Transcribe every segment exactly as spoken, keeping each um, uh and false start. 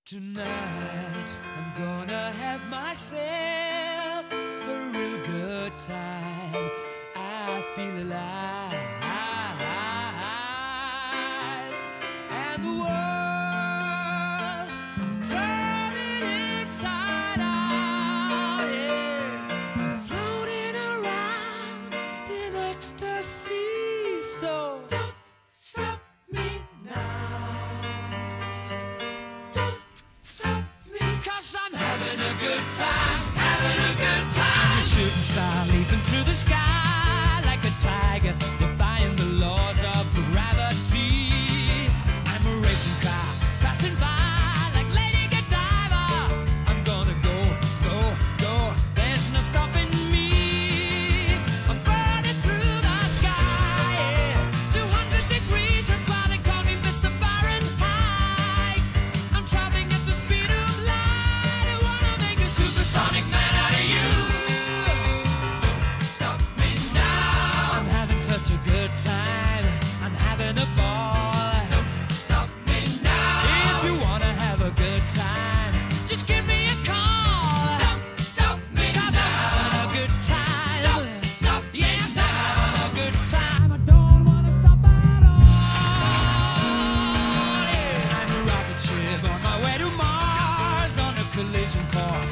Tonight I'm gonna have myself a real good time. I feel alive, and the world I'm turning inside out. Yeah, I'm floating around in ecstasy. So don't stop me now. Having a good time, having a good time. I'm a shooting star leaping through the sky like a tiger, defying the laws of gravity. I'm a racing car passing by like Lady Godiva. I'm gonna go, go, go. There's no stopping me. I'm burning through the sky, yeah. two hundred degrees, that's why they call me Mister Fahrenheit. I'm traveling at the speed of light. Supersonic man out of you. Don't stop me now. I'm having such a good time. I'm having a ball. Don't stop me now. If you wanna have a good time, just give me a call. Don't stop me now. I'm having a good time. Don't stop me yes, now. I'm having a good time. I don't wanna stop at all. Yeah. I'm a rocket ship on my way to Mars on a collision course.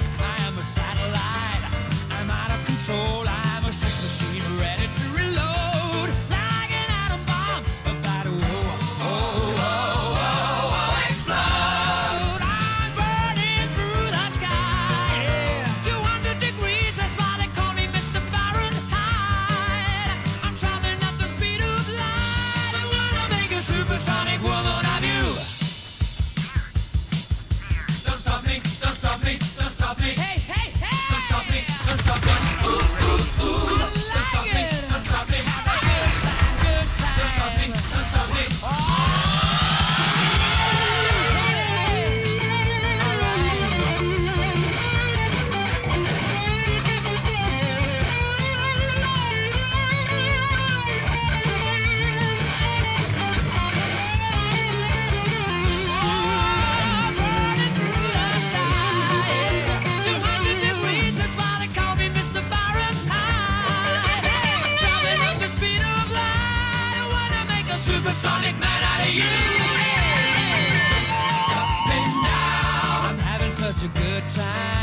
I'm out of control, I'm a sex machine ready to reload. Like an atom bomb, about to oh, oh, oh, oh, oh, explode. I'm burning through the sky, yeah. two hundred degrees, that's why they call me Mister Fahrenheit. I'm traveling at the speed of light. I wanna make a supersonic woman of you. Don't stop me, don't stop me, don't stop me. Hey, hey, hey! Don't stop me, ooh, ooh, ooh. Don't stop me, don't stop me. Have a good time, good time. Don't stop me, don't stop me. Oh, burning through the sky, two hundred degrees, that's why they call me Mister Fahrenheit. I'm traveling at the speed of light. I wanna make a supersonic man out of you. Don't stop me now. I'm having such a good time.